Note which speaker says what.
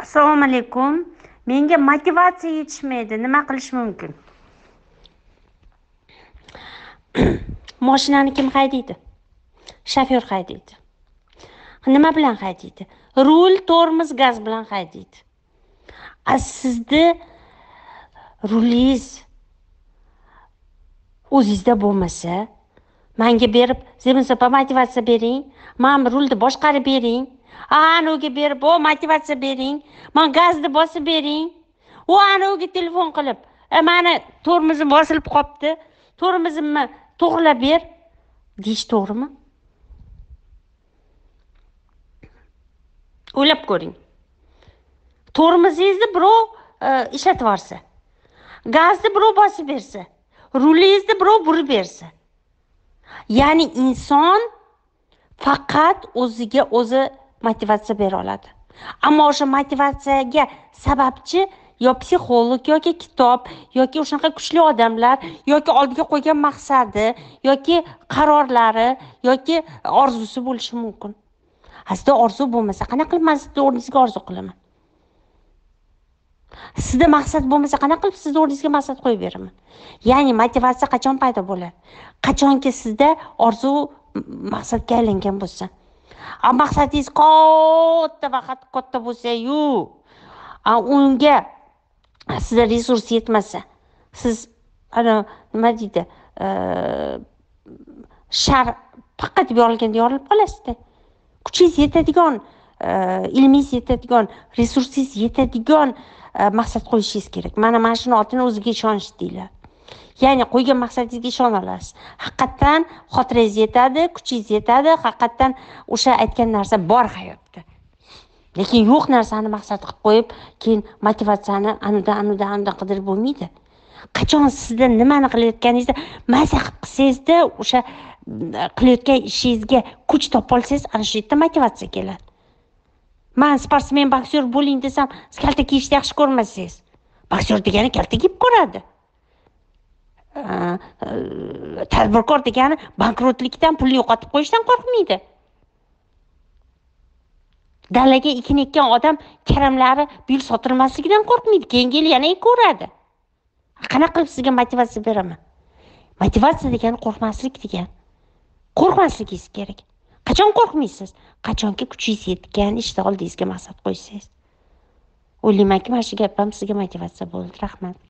Speaker 1: Assalomu alaykum. Menga motivatsiya yetishmaydi. Nima qilish mumkin?
Speaker 2: Mashinani kim haydaydi? Shofyor haydaydi. Nima bilan haydaydi? Rul, tormoz, gaz bilan haydaydi. Sizni rulingiz o'zingizda bo'lmasa, menga berib, zeminsopa motivatsiya bering. Men rulni boshqarib bering. Anoga berib, motivatsiya bering. Men gazni bosib bering. Anoga telefon qilib, meni tormozim bosilib qopti. Tormozimni to'g'rilab ber. Deyish to'g'rimi? O'ylab ko'ring. Tormozingizni birov ishlatib yorsa, gazni birov bosib bersa, rulingizni birov burib bersa. Ya'ni inson faqat o'ziga o'zi motivatsiya bera oladi. Ammo o'sha motivatsiyaga sababchi yo psixolog yoki kitob yoki o'shaqa kuchli odamlar yoki oldiga qo'ygan maqsadi yoki qarorlari yoki orzusi bo'lishi mumkin. Sizda orzu bo'lmasa, qanaqa qilib men sizni o'rningizga orzu qilaman? Sizda maqsad bo'lmasa, qanaqa qilib sizni o'rningizga maqsad qo'yib beraman? Ya'ni motivatsiya qachon paydo bo'ladi? Qachonki sizda orzu maqsadga aylangan bo'lsa. Maqsadingiz katta bo'lsa-yu, unga sizda resurs yetmasa, siz nima deydi? Shar faqat yorilganda yorilib qolasiz-da. Kuchingiz yetadigan, ilmingiz yetadigan, resursingiz yetadigan maqsad qo'yishingiz kerak. Mana shuni otini o'ziga ishonish deyiladi. Ya'ni qo'ygan maqsadingizga ishona olasiz. Haqiqatan xotirangiz yetadi, kuchingiz yetadi, haqiqatan o'sha aytgan narsa bor hayotda. Lekin yo'q narsani maqsad qilib qo'yib, keyin motivatsiyani anidan qidirib bo'lmaydi. Qachon sizda nimani qilayotganingizda maza qilib qilsangiz-da, o'sha qilayotgan ishingizga kuch topib olsangiz, ana shu yerda motivatsiya keladi. Men sportsmen, boksyor bo'ling desam, siz kalta kiyishni yaxshi ko'rmasangiz, boksyor degani kalta kiyib ko'radi. Tadbirkor degani bankrotlikdan pulni yo'qotib qo'yishdan qo'rqmaydi. Dalaga ekin ekkan odam karamlari bu yil sotilmasligidan qo'rqmaydi. Keyingi yil yana ko'radi. Qanaqa qilib sizga motivatsiya beraman? Motivatsiya degani qo'rqmaslik degan. Qo'rqmasligingiz kerak. Qachon qo'rqmaysiz? Qachonki kuchingiz yetgan ishda oldingizga maqsad qo'ysangiz. O'ylaymanki, mana shu gapim sizga motivatsiya bo'ldi. Rahmat.